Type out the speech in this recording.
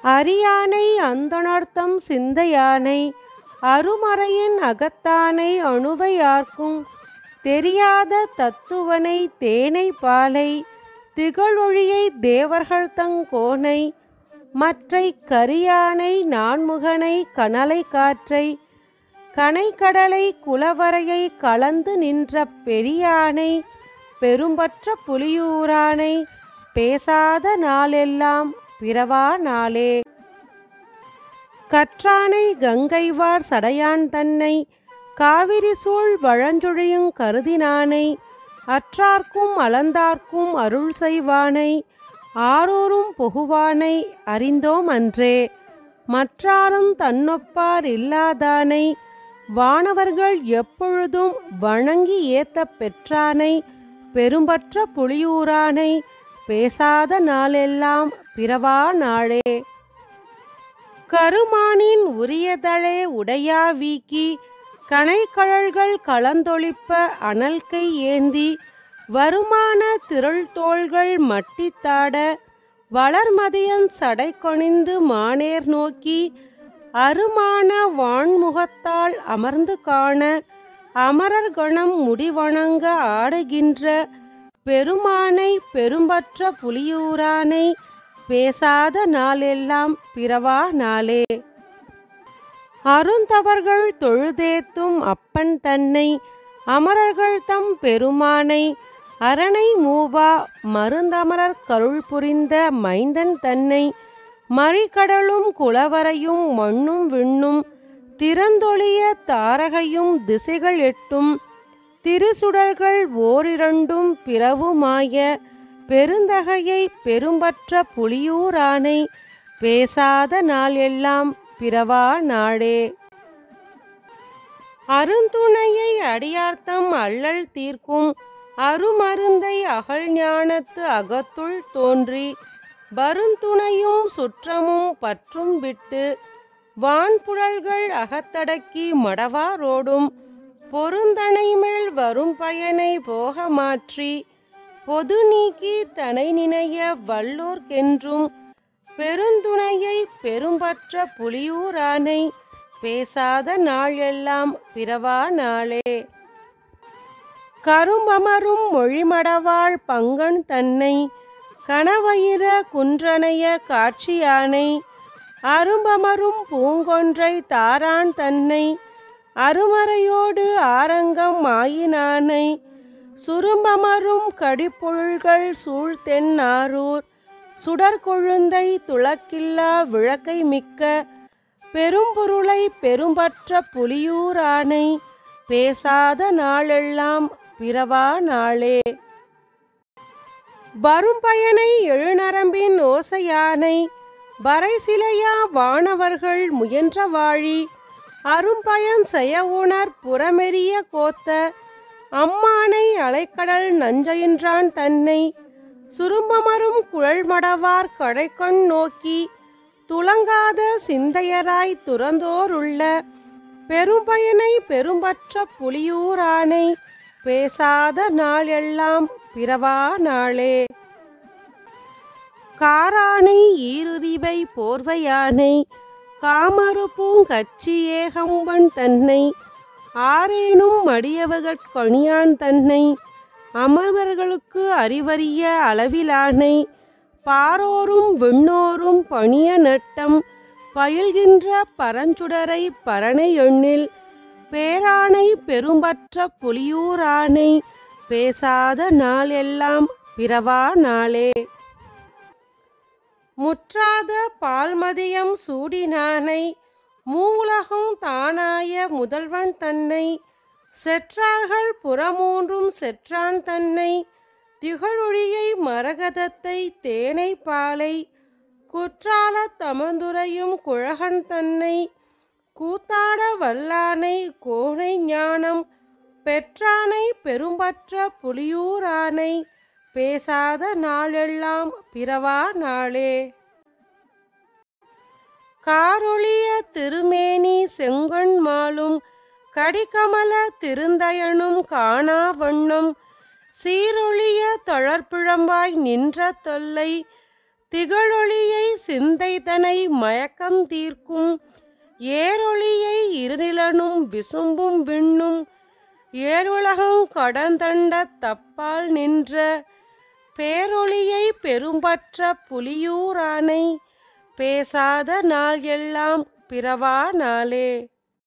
அறியானை அந்தணர்த்தம் சிந்தையானை அருமறையின் அகத்தானை அணுவையார்க்கும் தெரியாத தத்துவனை தேனை பாலை திகழொழியை தேவர்கள் தங்கோனை மற்றை கரியானை நான்முகனை கனலை காற்றை கனைக்கடலை குலவரையை கலந்து நின்ற பெரியானை பெரும்பற்ற புலியூரானை பேசாத நாளெல்லாம் பிறவா நாளே. கற்றானை கங்கைவார் சடையான் தன்னை காவிரி சூழ் வழஞ்சொழியுங் கருதினானை அற்றார்க்கும் அளந்தார்க்கும் அருள் செய்வானை ஆரூரும் புகுவானை அறிந்தோம் அன்றே. மற்றாரும் தன்னொப்பார் இல்லாதானை வானவர்கள் எப்பொழுதும் வணங்கி ஏத்த பெற்றானை பெரும்பற்ற புலியூரானை பேசாத நாளெல்லாம் பிறவா நாளே. கருமானின் உரியதழே உடையா வீக்கி கனைக்கழல்கள் கலந்தொழிப்ப அனல்கை ஏந்தி வருமான திரள் தோள்கள் மட்டித்தாட வளர்மதியன் சடை கொணிந்து மானேர் நோக்கி அருமான வான்முகத்தால் அமர்ந்து காண அமரர் கணம் முடிவணங்க ஆடுகின்ற பெருமானை பெரும்பற்ற புலியூரானை பேசாத நாளெல்லாம் பிறவா நாளே. அருந்தவர்கள் தொழுதேத்தும் அப்பன் தன்னை அமரர்கள் தம் பெருமானை அரணை மூவா மருந்தமரர் கருள் புரிந்த மைந்தன் தன்னை மறிகடலும் குளவரையும் மண்ணும் விண்ணும் திறந்தொழிய தாரகையும் திசைகள் எட்டும் திருசுடர்கள் ஓரிரண்டும் பிறவுமாய பெருந்தகையை பெரும்பற்ற புலியூரானை பேசாத நாள் எல்லாம் பிறவா நாளே. அருந்துணையை அடியார்த்தம் அல்லல் தீர்க்கும் அருமருந்தை அகல் ஞானத்து அகத்துள் தோன்றி வருந்துணையும் சுற்றமும் பற்றும் விட்டு வான்புழல்கள் அகத்தடக்கி மடவாரோடும் பொருந்தனை மேல் வரும் பயனை போக மாற்றி பொது நீக்கி தனை நினைய வல்லோர்க்கென்றும் பெருந்துணையை பெரும்பற்ற புலியூரானை பேசாத நாள் எல்லாம் பிறவா நாளே. கரும்பமரும் மொழிமடவாள் பங்கன் தன்னை கணவயிர குன்றனைய காட்சியானை அரும்பமரும் பூங்கொன்றை தாரான் தன்னை அருமறையோடு ஆரங்கம் ஆயினானை சுரும்பமரும் கடிப்பொருள்கள் சூழ்த்தென் ஆரூர் சுடற்கொழுந்தை துளக்கில்லா விளக்கை மிக்க பெரும்பொருளை பெரும்பற்ற புலியூரானை பேசாத நாளெல்லாம் பிறவா நாளே. வரும் பயனை எழுநரம்பின் ஓசையானை வரைசிலையா வானவர்கள் முயன்ற வாழி அரும்பயன் செய்ய உணர் புறமெரிய கோத்த அம்மானை அலைக்கடல் நஞ்சையின்றான் தன்னை சுரும்பமரும் குழல்மடவார் கடைக்கண் நோக்கி துலங்காத சிந்தையராய் துறந்தோருள்ள பெரும்பயனை பெரும்பற்ற புலியூரானை பேசாத நாள் எல்லாம் பிறவா நாளே. காரானை ஈருரிவை போர்வையானை காமருப்பூங் கச்சி ஏகம்பன் தன்னை ஆரேனும் மடியவகட்கணியான் தன்னை அமர்வர்களுக்கு அறிவறிய அளவிலானை பாரோரும் விண்ணோரும் பணிய நட்டம் பயில்கின்ற பரஞ்சுடரை பரணை எண்ணில் பேரானை பெரும்பற்ற புலியூரானை பேசாத நாள் எல்லாம் பிறவா நாளே. முற்றாத பால்மதியம் சூடினானை மூலகும் தானாய முதல்வன் தன்னை செற்றார்கள் புறமூன்றும் செற்றான் தன்னை திகழொழியை மரகதத்தை தேனை பாலை குற்றால தமந்துரையும் குழகன் தன்னை கூத்தாட வல்லானை கோணை ஞானம் பெற்றானை பெரும்பற்ற புலியூரானை பேசாத நாளெல்லாம் பிறவா நாளே. காரொளிய திருமேனி செங்கண் மாலும் கடிகமல திருந்தயனும் காணா வண்ணம் சீரொளிய தளர்பிழம்பாய் நின்ற தொல்லை திகழொளியை சிந்தைதனை மயக்கம் தீர்க்கும் ஏரொளியை இருநிலனும் விசும்பும் விண்ணும் ஏழுலகம் கடந்தண்ட தப்பால் நின்ற பேரொளியை பெரும்பற்ற புலியூரானை பேசாத நாள் எல்லாம் பிறவா நாளே.